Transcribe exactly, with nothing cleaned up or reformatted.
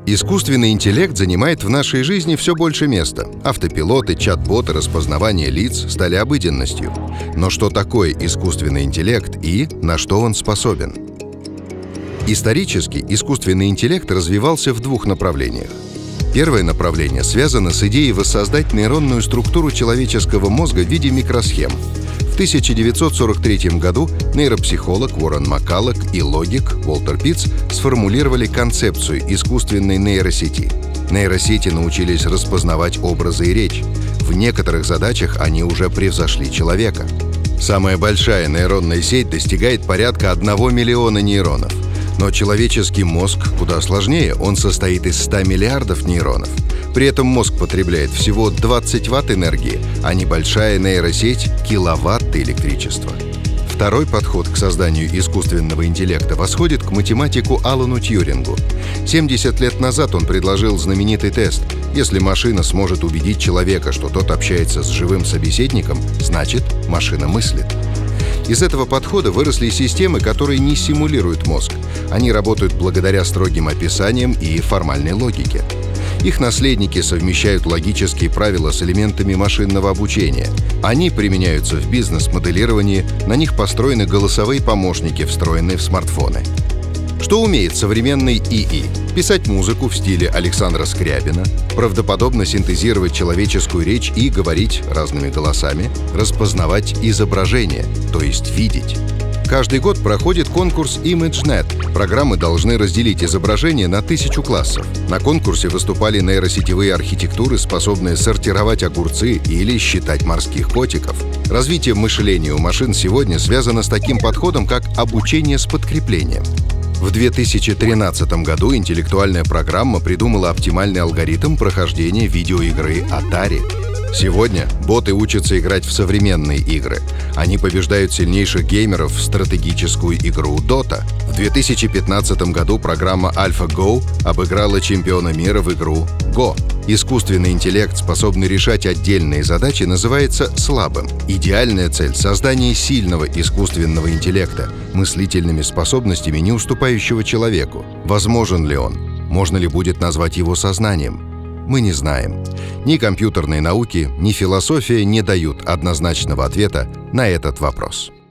Искусственный интеллект занимает в нашей жизни все больше места. Автопилоты, чат-боты, распознавание лиц стали обыденностью. Но что такое искусственный интеллект и на что он способен? Исторически искусственный интеллект развивался в двух направлениях. Первое направление связано с идеей воссоздать нейронную структуру человеческого мозга в виде микросхем. В тысяча девятьсот сорок третьем году нейропсихолог Уоррен Маккаллок и логик Уолтер Питц сформулировали концепцию искусственной нейросети. Нейросети научились распознавать образы и речь. В некоторых задачах они уже превзошли человека. Самая большая нейронная сеть достигает порядка одного миллиона нейронов. Но человеческий мозг куда сложнее, он состоит из ста миллиардов нейронов. При этом мозг потребляет всего двадцать ватт энергии, а небольшая нейросеть — киловатт электричества. Второй подход к созданию искусственного интеллекта восходит к математику Алану Тьюрингу. семьдесят лет назад он предложил знаменитый тест. Если машина сможет убедить человека, что тот общается с живым собеседником, значит, машина мыслит. Из этого подхода выросли системы, которые не симулируют мозг. Они работают благодаря строгим описаниям и формальной логике. Их наследники совмещают логические правила с элементами машинного обучения. Они применяются в бизнес-моделировании, на них построены голосовые помощники, встроенные в смартфоны. Что умеет современный ИИ? Писать музыку в стиле Александра Скрябина, правдоподобно синтезировать человеческую речь и говорить разными голосами, распознавать изображение, то есть видеть. Каждый год проходит конкурс ImageNet. Программы должны разделить изображение на тысячу классов. На конкурсе выступали нейросетевые архитектуры, способные сортировать огурцы или считать морских котиков. Развитие мышления у машин сегодня связано с таким подходом, как обучение с подкреплением. В две тысячи тринадцатом году интеллектуальная программа придумала оптимальный алгоритм прохождения видеоигры Atari. Сегодня боты учатся играть в современные игры. Они побеждают сильнейших геймеров в стратегическую игру Dota. В две тысячи пятнадцатом году программа AlphaGo обыграла чемпиона мира в игру Go. Искусственный интеллект, способный решать отдельные задачи, называется слабым. Идеальная цель — создание сильного искусственного интеллекта, мыслительными способностями, не уступающего человеку. Возможен ли он? Можно ли будет назвать его сознанием? Мы не знаем. Ни компьютерные науки, ни философия не дают однозначного ответа на этот вопрос.